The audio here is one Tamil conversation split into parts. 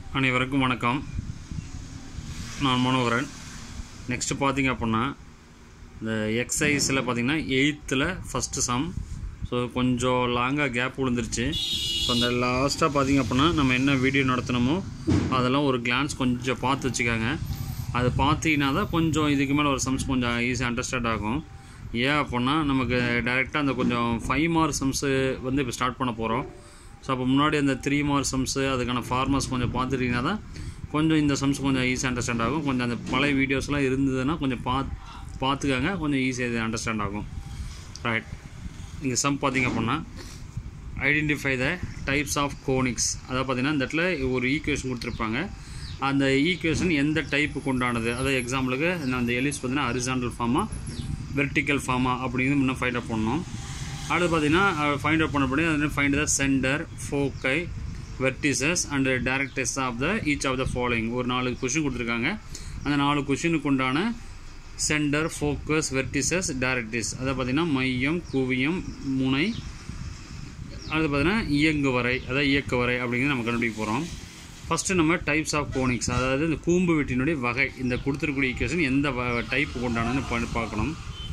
அனைவருக்கும் வணக்கம். நான் மனோகரன். நெக்ஸ்ட் பார்த்தீங்க அப்படின்னா இந்த எக்ஸசைஸில் பார்த்தீங்கன்னா 8th ஃபஸ்ட்டு சம். ஸோ கொஞ்சம் லாங்காக கேப் விழுந்துருச்சு. ஸோ அந்த லாஸ்ட்டாக பார்த்தீங்க அப்படின்னா நம்ம என்ன வீடியோ நடத்தினோமோ அதெல்லாம் ஒரு கிளான்ஸ் கொஞ்சம் பார்த்து வச்சுக்காங்க. அது பார்த்தீங்கன்னா தான் கொஞ்சம் இதுக்கு மேலே ஒரு சம்ஸ் கொஞ்சம் ஈஸியாக அண்டர்ஸ்டாண்ட் ஆகும். ஏன் அப்படின்னா நமக்கு டைரெக்டாக அந்த கொஞ்சம் 5 மார்க் சம்ஸு வந்து இப்போ ஸ்டார்ட் பண்ண போகிறோம். ஸோ அப்போ முன்னாடி அந்த 3 மார்க் சம்ஸு அதுக்கான ஃபார்மர்ஸ் கொஞ்சம் பார்த்துட்டிங்கன்னா தான் கொஞ்சம் இந்த சம்ஸ் கொஞ்சம் ஈஸியாக அண்டர்ஸ்டாண்ட் ஆகும். கொஞ்சம் அந்த பழைய வீடியோஸ்லாம் இருந்ததுன்னா கொஞ்சம் பார்த்துக்காங்க, கொஞ்சம் ஈஸியாக அண்டர்ஸ்டாண்ட் ஆகும். ரைட், இங்கே சம் பார்த்திங்க அப்படின்னா identify the types of conics. அதாவது பார்த்திங்கன்னா இந்த இடத்துல ஒரு ஈக்குவேஷன் கொடுத்துருப்பாங்க. அந்த ஈக்குவேஷன் எந்த டைப்புக்கு உண்டானது, அதாவது எக்ஸாம்பிளுக்கு அந்த எலிப்ஸ் பார்த்திங்கன்னா ஹரிசாண்டல் ஃபார்மா வெர்டிக்கல் ஃபார்மா அப்படிங்கிறது முன்னே ஃபைண்ட் அவுட் பண்ணணும். அடுத்து பார்த்தீங்கன்னா ஃபைண்ட் அவுட் பண்ணப்படி அது find the centre, foci, vertices and directors of the each of the following. ஒரு 4 கொஷின் கொடுத்துருக்காங்க. அந்த 4 கொஷினுக்கு உண்டான சென்டர், ஃபோக்கஸ், வெர்டிசஸ், டைரக்டர்ஸ், அதை பார்த்தீங்கன்னா மையம், குவியம், முனை, அது பார்த்தீங்கன்னா இயங்கு வரை, அதாவது இயக்க வரை அப்படிங்கிறது நம்ம கண்டுபிடிக்க போகிறோம். ஃபஸ்ட்டு நம்ம டைப்ஸ் ஆஃப் கோனிக்ஸ், அதாவது இந்த கூம்பு வெட்டினுடைய வகை, இந்த கொடுத்துருக்கூடிய ஈக்குவேஷன் எந்த டைப்பு கொண்டானன்னு பார்க்கணும்.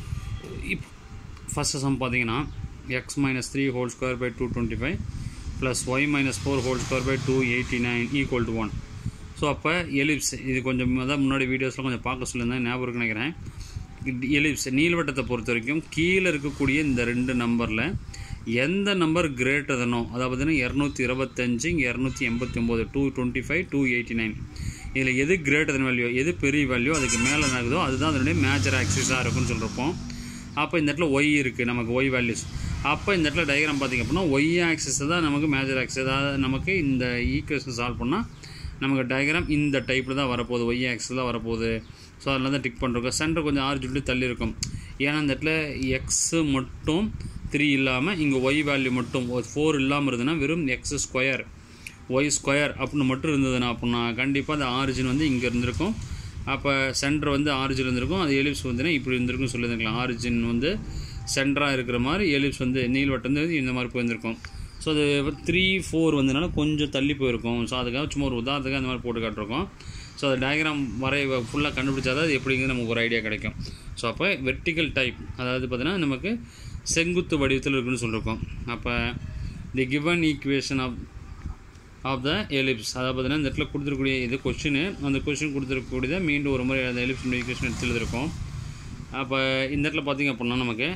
ஃபஸ்ட்டு சம் பார்த்தீங்கன்னா x minus 3 whole square by 225 plus y minus 4 whole square by 289 equal to 1. So அப்போ எலிப்ஸ், இது கொஞ்சம் அதான் முன்னாடி வீடியோஸ்லாம் கொஞ்சம் பார்க்க சொல்லியிருந்தேன், ஞாபகம் இருக்குன்னு நினைக்கிறேன். எலிப்ஸ் நீள்வட்டத்தை பொறுத்த வரைக்கும் கீழே இருக்கக்கூடிய இந்த 2 நம்பரில் எந்த நம்பர் கிரேட்டர் தனோ, அதாவது பார்த்தீங்கன்னா 225, 289, 225, 289, இதில் எது கிரேட்டர் தன் வேல்யூ, எது பெரிய வேல்யூ அதுக்கு மேலே நடக்குதோ அதுதான் அதனுடைய மேஜர் ஆக்சிஸாக இருக்குன்னு சொல்லியிருப்போம். அப்போ இந்த இடத்துல ஒய் இருக்குது, நமக்கு ஒய் வேல்யூஸ். அப்போ இந்த இடத்துல டயக்ராம் பார்த்திங்க அப்படின்னா ஒய் ஆக்சிஸ் தான் நமக்கு மேஜர் ஆக்சிஸ். அதாவது நமக்கு இந்த ஈக்குவேஷன் சால்வ் பண்ணால் நமக்கு டயக்ராம் இந்த டைப்பில் தான் வரப்போகுது, ஒய் ஆக்சிஸ் தான் வரப்போகுது. ஸோ அதில் தான் டிக் பண்ணுறோம். சென்டர் கொஞ்சம் ஆர்ஜிட்டு தள்ளி இருக்கும். ஏன்னா இந்த இடத்துல எக்ஸு மட்டும் 3 இல்லாமல் இங்கே ஒய் வேல்யூ மட்டும் 4 இல்லாமல் இருந்ததுன்னா வெறும் எக்ஸ் ஸ்கொயர் ஒய் ஸ்கொயர் அப்படின்னு மட்டும் இருந்ததுன்னா அப்படின்னா கண்டிப்பாக அந்த ஆரிஜின் வந்து இங்கே இருந்திருக்கும். அப்போ சென்டர் வந்து ஆரிஜின் இருந்திருக்கும். அது எலிப்ஸ் வந்துன்னா இப்படி இருந்திருக்குன்னு சொல்லியிருந்துக்கலாம். ஆரிஜின் வந்து சென்டராக இருக்கிற மாதிரி எலிப்ஸ் வந்து நீள்வட்டம் வந்து இந்த மாதிரி போயிருந்திருக்கும். ஸோ அது 3, 4 வந்ததுனால கொஞ்சம் தள்ளி போயிருக்கும். ஸோ அதுக்காக சும்மா ஒரு உதாரணத்துக்காக அந்த மாதிரி போட்டு காட்டிருக்கோம். ஸோ அது டயக்ராம் வரைய ஃபுல்லாக கண்டுபிடிச்சாதான் அது எப்படிங்கிறது நமக்கு ஒரு ஐடியா கிடைக்கும். ஸோ அப்போ வெர்டிக்கல் டைப், அதாவது பார்த்தீங்கன்னா நமக்கு செங்குத்து வடிவத்தில் இருக்குன்னு சொல்லியிருக்கோம். அப்போ the given equation of the ellipse, அதாவது பார்த்தீங்கன்னா இந்த இடத்துல கொடுத்துருக்கூடிய இது கொஷின், அந்த கொஷின் கொடுத்துருக்கூடியதை மீண்டும் ஒரு முறை அந்த எலிப்ஸ் ஈக்குவேஷன் எடுத்து எழுதிருக்கோம். அப்போ இந்த இடத்துல பார்த்திங்க அப்படின்னா நமக்கு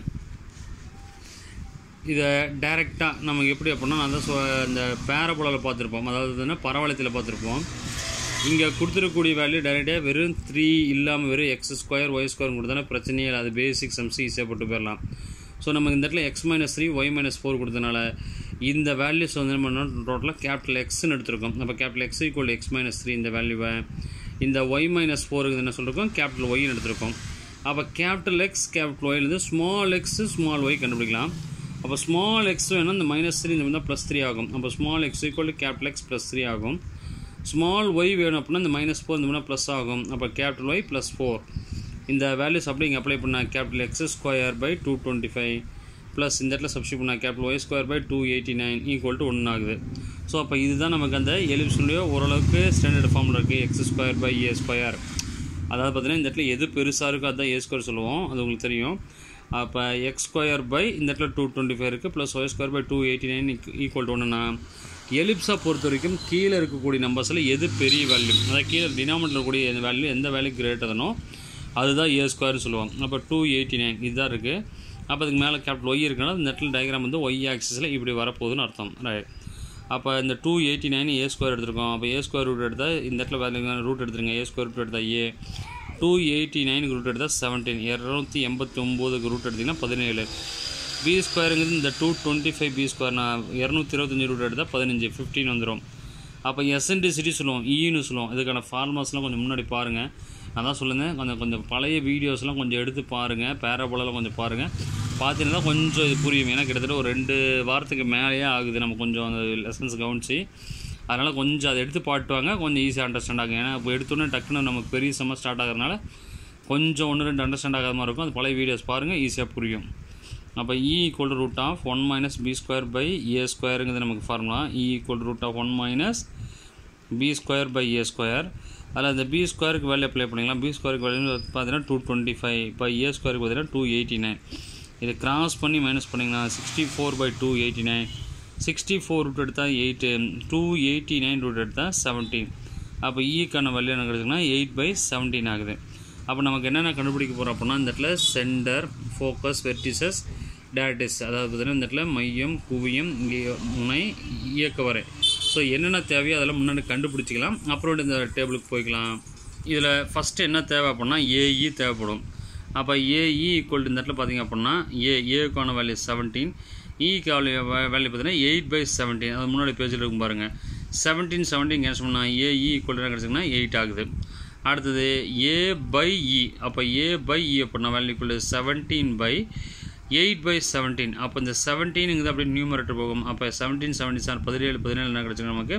இதை டைரெக்டாக நமக்கு எப்படி அப்படின்னா நான் தான் இந்த பேரபோலாவில் பார்த்துருப்போம், அதாவது பரவளையத்தில் பார்த்துருப்போம். இங்கே கொடுத்துருக்கூடிய வேல்யூ டைரெக்டாக வெறும் 3 இல்லாமல் வெறும் எக்ஸ் ஸ்கொயர் ஒய் ஸ்கொயர் கொடுத்தோன்னா பிரச்சனையே இல்லை, அது பேசிக் சம்ஸ் ஈஸியாக போட்டு போயிடலாம். ஸோ நமக்கு இந்த இடத்துல x minus 3 y minus 4 கொடுத்தனால இந்த வேல்யூஸ் வந்து நம்ம டோட்டலாக கேபிட்டல் எக்ஸ்ன்னு எடுத்துருக்கோம். அப்போ capital X equal x minus 3 இந்த வேல்யூவை இந்த y minus 4 என்ன சொல்லியிருக்கோம், கேபிட்டல் ஒய்ன்னு எடுத்துருக்கோம். அப்போ கேபிட்டல் எக்ஸ் கேபிட்டல் ஒய்லேருந்து ஸ்மால் எக்ஸு ஸ்மால் ஒய் கண்டுபிடிக்கலாம். அப்போ ஸ்மால் எக்ஸ் வேணும், இந்த -3 இந்த மாதிரி +3 ஆகும். அப்போ small X equal capital X +3 ஆகும். ஸ்மால் ஒய் வேணும் அப்படின்னா இந்த -4 இந்த மாதிரி ப்ளஸ் ஆகும். அப்போ கேபிட்டல் ஒய் +4 இந்த வேல்யூஸ் அப்படி இங்கே அப்ளை பண்ணால் capital X square by 225 plus இந்த இடத்துல சப்ஸ்டியூட் பண்ணால் capital Y square by 289 equal to 1 ஆகுது. ஸோ அப்போ இதுதான் நமக்கு அந்த எலிப்ஸ்லேயோ ஓரளவுக்கு ஸ்டாண்டர்ட் ஃபார்மில் இருக்குது, X square by A square. அதாவது பார்த்தீங்கன்னா இந்த இடத்துல எது பெருசாக இருக்கோ அதுதான் ஏ ஸ்கொயர் சொல்லுவோம், அது உங்களுக்கு தெரியும். அப்போ எக்ஸ் ஸ்கொயர் பை இந்த இடத்துல 225 இருக்குது plus Y square by 289 equal to 1னா எலிப்ஸாக பொறுத்த வரைக்கும் கீழே இருக்கக்கூடிய நம்பர்ஸில் எது பெரிய வேல்யூ, அதாவது கீழே டினாமினேட்டர் இருக்கக்கூடிய வேல்யூ எந்த வேல்யூ கிரேட்டர்னோ அதுதான் ஏ ஸ்கொயர்னு சொல்லுவோம். அப்போ 289 இதுதான் இருக்குது. அப்போ அதுக்கு மேலே கேபிட்டல் ஒய் இருக்குன்னா இந்த இடத்துல டயக்ராம் வந்து ஒய் ஆக்சிஸில் இப்படி வரப்போகுதுன்னு அர்த்தம். ரைட், அப்போ இந்த 289 ஏ ஸ்கொயர் எடுத்துருக்கோம். அப்போ ஏ ஸ்கொயர் ரூட் எடுத்தால் இந்த இடத்துல வேறு ரூட் எடுத்துருங்க. ஏ ஸ்கொயர் ரூட் எடுத்தால் ஏ, 289 ரூட் எடுத்தால் 17, 289 ரூட் எடுத்திங்கன்னா 17. பி ஸ்கொயருங்கிறது இந்த 225 பி ஸ்கொயர், நான் 225 ரூட் எடுத்தால் 15, 15 வந்துடும். அப்போ எசன்டிசிட்டி சொல்லுவோம், ஈன்னு சொல்லுவோம். இதுக்கான ஃபார்மாஸ்லாம் கொஞ்சம் முன்னாடி பாருங்கள். அதான் சொல்லுங்கள், கொஞ்சம் பழைய வீடியோஸ்லாம் கொஞ்சம் எடுத்து பாருங்கள், பேராபோலாவில் கொஞ்சம் பாருங்கள். பார்த்தீங்கன்னா கொஞ்சம் இது புரியும். ஏன்னா கிட்டத்தட்ட ஒரு 2 வாரத்துக்கு மேலேயே ஆகுது நம்ம கொஞ்சம் அந்த லெசன்ஸ் கவனிச்சு. அதனால் கொஞ்சம் அதை எடுத்து பாட்டுவாங்க, கொஞ்சம் ஈஸியாக அண்டர்ஸ்டாண்ட் ஆகும். ஏன்னா இப்போ எடுத்தோன்னே டக்குன்னு நமக்கு பெரிய செம்ம ஸ்டார்ட் ஆகிறதுனால கொஞ்சம் 1-2 அண்டர்ஸ்டாண்ட் ஆகாத மாதிரி இருக்கும். அது பழைய வீடியோஸ் பாருங்கள், ஈஸியாக புரியும். அப்போ e equal to root of 1 minus b square by a square நமக்கு formula. e equal to root of 1 minus B square by A square. அதில் அந்த பி ஸ்கொயருக்கு வேல்யூ அப்ளை பண்ணிக்கலாம். பி ஸ்கொயருக்கு வேல்யூ பார்த்தீங்கன்னா 225 பை ஏ ஸ்கொயருக்கு பார்த்தீங்கன்னா 289. இதை கிராஸ் பண்ணி மைனஸ் பண்ணிங்கன்னா 64 பை 289. 64 ரூட் எடுத்தால் 8, 289 ரூட் எடுத்தால் 17. அப்போ ஈக்கான வேல்யூ என்ன கிடைக்குதுன்னா 8/17 ஆகுது. அப்போ நமக்கு என்னென்ன கண்டுபிடிக்க போகிறோம் அப்படின்னா இந்த இடத்துல சென்டர், ஃபோக்கஸ், வெர்டிசஸ், டேரக்டிஸ், அதாவது பார்த்தீங்கன்னா இந்த இடத்துல மையம், குவியம், முனை, இயக்க வரை. ஸோ என்னென்ன தேவையோ அதெல்லாம் முன்னாடி கண்டுபிடிச்சிக்கலாம். அப்புறம் இந்த டேபிளுக்கு போய்க்கலாம். இதில் ஃபஸ்ட்டு என்ன தேவை அப்படின்னா ஏஇ தேவைப்படும். அப்போ ஏஇ ஈக்குவல் இந்த இடத்துல பார்த்திங்க அப்படின்னா ஏக்கான வேல்யூ 17, ஈக்கு வேல்யூ பார்த்தீங்கன்னா 8/17. அது முன்னாடி பேஜில் இருக்கும் பாருங்கள். 17 கேன்சல் பண்ணால் ஏஇ ஈக்குவல் என்ன கிடச்சிங்கன்னா 8 ஆகுது. அடுத்தது ஏ/இ. அப்போ ஏ/இ அப்படின்னா வேல்யூ ஈக்குவல் 17/8/17. அப்போ இந்த 17ங்கிறது அப்படியே நியூமரேட்டர் போகும். அப்போ 17 17 என்ன கிடச்சிங்க நமக்கு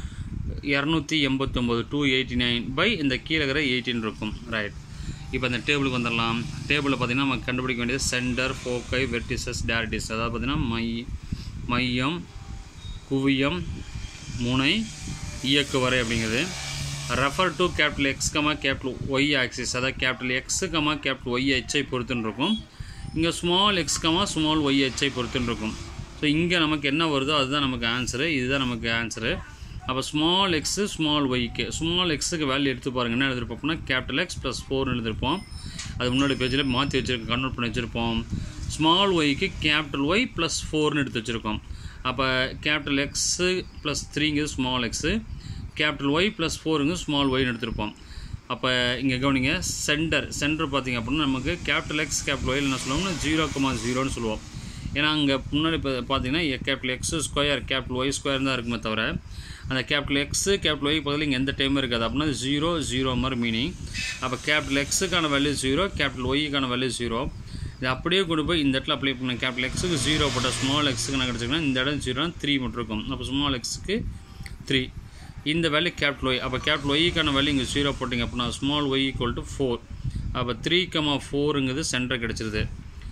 289 289 இந்த கீழே இருக்கிற 18 இருக்கும். ரைட். இப்போ இந்த டேபிளுக்கு வந்துடலாம். டேபிளில் பார்த்திங்கன்னா நம்ம கண்டுபிடிக்க வேண்டியது சென்டர், ஃபோக்கை, வெர்டிசஸ், டேரக்டிஸ், அதாவது பார்த்திங்கன்னா மையம், குவியம், முனை, இயக்கு வரை அப்படிங்கிறது. Refer to capital X capital Y axis, அதாவது கேபிட்டல் எக்ஸு கேபிட்டல் ஒய் ஹெச்சை பொறுத்துன்னு இருக்கும். இங்கே ஸ்மால் எக்ஸ் ஸ்மால் ஒய் ஹெச்சை பொறுத்துன்னு இருக்கும். ஸோ இங்கே நமக்கு என்ன வருதோ அதுதான் நமக்கு ஆன்சரு. இதுதான் நமக்கு ஆன்சரு. அப்போ ஸ்மால் எக்ஸு ஸ்மால் ஒய்க்கு, ஸ்மால் எக்ஸுக்கு வேல்யூ எடுத்து பாருங்கள். என்ன எழுதிருப்போம்னா கேபிட்டல் எக்ஸ் ப்ளஸ் 4 எழுதிருப்போம். அது முன்னாடி பேஜில் மாற்றி வச்சுருக்கோம், கன்வெர்ட் பண்ணி வச்சுருப்போம். ஸ்மால் ஒய்க்கு கேபிட்டல் ஒய் ப்ளஸ் 4ன்னு எடுத்து வச்சுருக்கோம். அப்போ கேபிட்டல் எக்ஸு ப்ளஸ் 3ங்கிறது small X, capital Y plus 4ங்கிறது ஸ்மால் ஒய்ன்னு எடுத்திருப்போம். அப்போ இங்கே கவனிங்க, சென்டர் பார்த்திங்க அப்படின்னா நமக்கு கேபிட்டல் எக்ஸ் கேபிட்டல் ஒயில் என்ன சொல்லுவோம்னா 0,0ன்னு சொல்லுவோம். ஏன்னா அங்கே முன்னாடி பார்த்தீங்கன்னா capital X square capital Y square தான் இருக்குமே தவிர அந்த கேபிட்டல் எக்ஸு கேபிட்டல் ஒய் பதில் இங்கே எந்த டைமும் இருக்காது. அப்படின்னா 0 மாதிரி மீனிங். அப்போ கேபிட்டல் எக்ஸுக்கான வேல்யூ 0, கேபிட்டல் ஒய்க்கான வேல்யூ 0. இது அப்படியே கொண்டு போய் இந்த இடத்துல அப்ளை பண்ண கேபிட்டல் எக்ஸுக்கு 0 போட்டால் ஸ்மால் எக்ஸுக்கு நான் கிடச்சிங்கன்னா இந்த இடம் 0 3 மட்டும் இருக்கும். அப்போ ஸ்மால் எக்ஸுக்கு 3. இந்த வேல்யூ கேபிட்டல் ஒய். அப்போ கேபிட்டல் ஒய்க்கான வேல்யூ இங்கே 0 போட்டிங்க அப்படின்னா ஸ்மால் ஒய் ஈக்குவல் டு 4. அப்போ 3,4ங்கிறது சென்டர் கிடச்சிருது.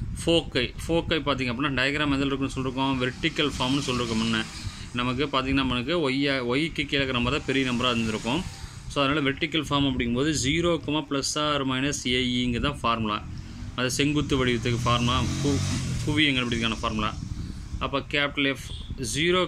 ஃபோக்கை பார்த்திங்க அப்படின்னா டயக்ராம் எதில் இருக்குன்னு சொல்லியிருக்கோம், வெர்டிக்கல் ஃபார்ம்னு சொல்லியிருக்கோம். முன்னே நமக்கு பார்த்திங்கன்னா நமக்கு ஒய்க்கு கீழே இருக்கிற நம்பர் தான் பெரிய நம்பராக இருந்திருக்கும். ஸோ அதனால் வெர்டிக்கல் ஃபார்ம் அப்படிங்கும்போது 0, ± ஏஇங்க தான் ஃபார்முலா. அது செங்குத்து வடிவத்துக்கு ஃபார்முலா, குவியங்கள் அப்படிக்கான ஃபார்முலா. அப்போ கேபிட்டல் எஃப் 0,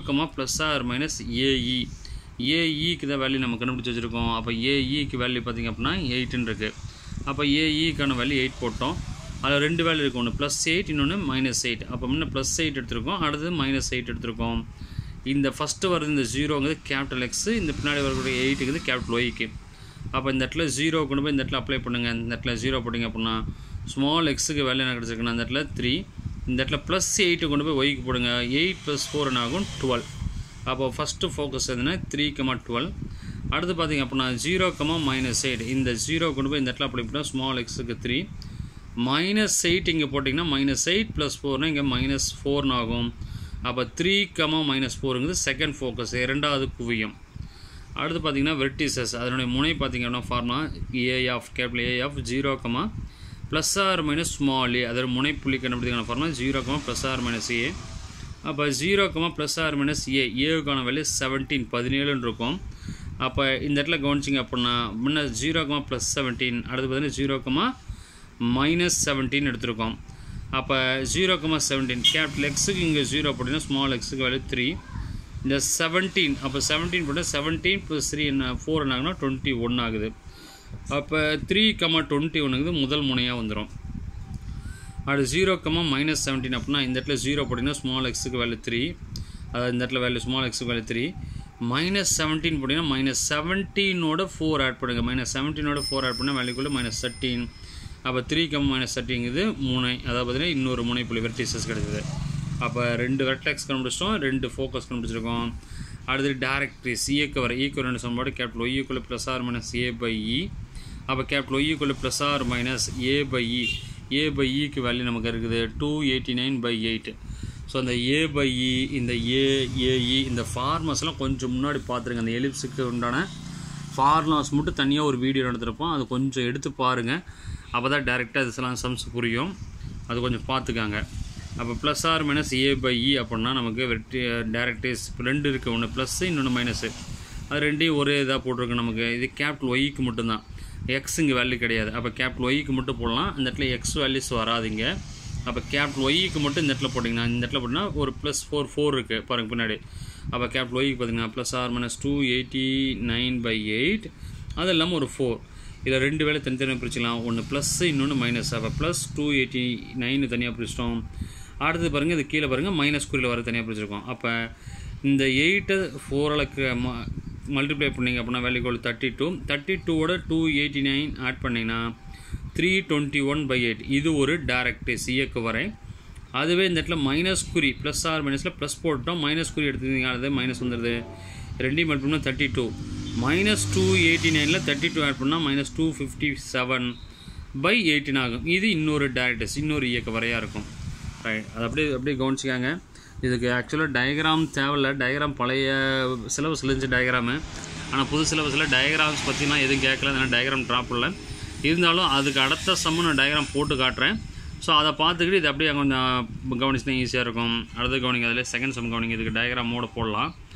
± ஏஇ. ஏஇக்கு தான் வேல்யூ நம்ம கண்டுபிடிச்சி வச்சுருக்கோம். அப்போ ஏஇக்கு வேல்யூ பார்த்திங்க அப்படின்னா 8ன்னு இருக்குது. அப்போ ஏஇக்கான வேல்யூ 8 போட்டோம். அதில் 2 வேல்யூ இருக்குது, ஒன்று +8 இன்னொன்று -8. அப்போ முன்னே +8 எடுத்திருக்கோம், அடுத்தது -8 எடுத்திருக்கோம். இந்த ஃபஸ்ட்டு வருது இந்த 0ங்கிறது கேபிட்டல் எக்ஸு, இந்த பின்னாடி வரக்கூடிய 8ங்கிறது கேபிட்டல் ஒய்க்கு. அப்போ இந்த இடத்துல 0 கொண்டு போய் இந்த இடத்துல அப்ளை பண்ணுங்கள். இந்த இடத்துல 0 போட்டிங்க அப்படின்னா ஸ்மால் எக்ஸுக்கு வேல்யூ என்ன கிடச்சிருக்குன்னா இந்த இடத்துல 3. இந்த இடத்துல +8 கொண்டு போய் ஒய்க்கு போடுங்க. 8 + 4 என்ன ஆகும் 12. அப்போ ஃபஸ்ட்டு ஃபோக்கஸ் எதுனா 3,12. அடுத்து பார்த்திங்க அப்படின்னா 0, -8. இந்த 0 கொண்டு போய் இந்த இடத்துல அப்ளை பண்ணால் ஸ்மால் எக்ஸுக்கு 3. -8 இங்கே போட்டிங்கன்னா -8 + 4னா இங்கே -4 ஆகும். அப்போ 3, -4ங்கிறது செகண்ட் ஃபோக்கஸ், இரண்டாவது குவியம். அடுத்து பார்த்திங்கன்னா வெர்டிசஸ், அதனுடைய முனை பார்த்திங்கன்னா formula capital A of 0, ± small A. அதோட முனைப்புள்ளி கண்டுபிடிக்கான ஃபார்முலா 0, ± ஏ. அப்போ 0, ± ஏ, ஏவுக்கான வேல்யூ 17 இருக்கும். அப்போ இந்த இடத்துல கவனிச்சிங்க அப்படின்னா முன்ன 0, +17, அடுத்து பார்த்தீங்கன்னா 0, -17 எடுத்திருக்கோம். அப்போ 0, 17 கேபிட்டல் எக்ஸுக்கு இங்கே 0 போட்டிங்கன்னா ஸ்மால் எக்ஸுக்கு வேல்யூ 3. இந்த 17, அப்போ 17 போட்டால் 17 + 3 என்ன 4 என்ன ஆகுனா 21 ஆகுது. அப்போ 3, 21ங்கிறது முதல் முனையாக வந்துடும். அது 0, -17 அப்படின்னா இந்த இடத்துல 0 போட்டிங்கன்னா ஸ்மால் எக்ஸுக்கு வேல்யூ 3. அதாவது இந்த இடத்துல வேல்யூ ஸ்மால் எக்ஸுக்கு வேல்யூ 3. -17 போட்டிங்கன்னா -17ஓட 4 ஆட் பண்ணுங்கள். -17ஓட 4 ஆட் பண்ணால் வேல்யூக்குள்ளே -13. அப்போ 3, -13ங்கிறது முனை, அதாவது பார்த்தீங்கன்னா இன்னொரு முனை புள்ளி வெர்டிசஸ் கிடைக்குது. அப்போ 2 வெர்டெக்ஸ் கண்டுபிடிச்சிட்டோம், 2 ஃபோக்கஸ் கண்டுபிடிச்சிருக்கோம். அடுத்து டேரக்ட்ரிஸ், இயக்கவரை. ஈக்குவல் சமன்பாடு capital Y equal +or - a/e. அப்போ capital Y equal +or - a/e. a/eக்கு வேல்யூ நமக்கு இருக்குது 289/8. ஸோ அந்த a/e, இந்த ஏஇ, இந்த ஃபார்மஸ்லாம் கொஞ்சம் முன்னாடி பார்த்துருங்க. அந்த எலிப்ஸுக்கு உண்டான ஃபார்முலாஸ் மட்டும் தனியாக ஒரு வீடியோ எடுத்துருப்போம், அது கொஞ்சம் எடுத்து பாருங்கள். அப்போ தான் டேரெக்டாக இதெல்லாம் சம்ஸ் புரியும். அது கொஞ்சம் பார்த்துக்காங்க. அப்போ +or - a/e அப்படின்னா நமக்கு டேரக்டிஸ் 2 இருக்குது, ஒன்று ப்ளஸ்ஸு இன்னொன்று மைனஸு. அது ரெண்டையும் ஒரே இதாக போட்டிருக்கு நமக்கு. இது கேபிட்டல் ஒய்க்கு மட்டும்தான், எக்ஸ் இங்கே வேல்யூ கிடையாது. அப்போ கேபிட்டல் ஒய்க்கு மட்டும் போடலாம். இந்த இடத்துல எக்ஸ் வேல்யூஸ் வராதிங்க. அப்போ கேபிட்டல் ஒய்க்கு மட்டும் இந்த இடத்துல போட்டிங்கன்னா, இந்த இடத்துல போட்டிங்கன்னா ஒரு +4 இருக்குது பாருங்க பின்னாடி. அப்போ கேபிட்டல் ஒய்க்கு பார்த்தீங்கன்னா +r-289/8, அது இல்லாமல் ஒரு 4. இதில் 2 வேலை தனித்தனியாக பிரிச்சுக்கலாம். ஒன்று ப்ளஸ், இன்னொன்று மைனஸ். அப்போ +289 தனியாக பிரிச்சிட்டோம். அடுத்தது பாருங்கள், இது கீழே பாருங்கள் மைனஸ் குறியில் வர தனியாக பிரிச்சிருக்கோம். அப்போ இந்த 8 4 மல்டிப்ளை பண்ணிங்க அப்படின்னா வேல்யூ கோல் 32. 32ஓட 289 ஆட் பண்ணிங்கன்னா 321/8. இது ஒரு டைரக்ட் இயக்கு வரை. அதுவே இந்த இடத்துல மைனஸ் குறி ப்ளஸ் ஆர் மைனஸில் ப்ளஸ் போட்டோம், மைனஸ் குறி எடுத்துக்கிங்க, அது மைனஸ் வந்துடுது. ரெண்டையும் ஆட் பண்ணால் 32. -289ல் 32 ஆட் பண்ணால் -257/18 ஆகும். இது இன்னொரு டைரக்ட் இன்னொரு இயக்க வரையாக இருக்கும். ரைட், அது அப்படியே கவனிச்சிக்காங்க. இதுக்கு ஆக்சுவலாக டயக்ராம் தேவையில்லை. டயக்ராம் பழைய சிலபஸில் இருந்துச்சு டயக்ராமு. ஆனால் புது சிலபஸில் டயக்ராம்ஸ் பற்றினா எதுவும் கேட்கல, அதனால் டயக்ராம் ட்ராப் இல்லை. இருந்தாலும் அதுக்கு அடுத்த சம்மு நான் டயக்ராம் போட்டு காட்டுறேன். ஸோ அதை பார்த்துக்கிட்டு இது அப்படியே கொஞ்சம் கவனிச்சுதான் ஈஸியாக இருக்கும். அடுத்து கவனிங்க, அதில் செகண்ட் சம் கவனிங்க. இதுக்கு டயக்ராமோடு போடலாம்.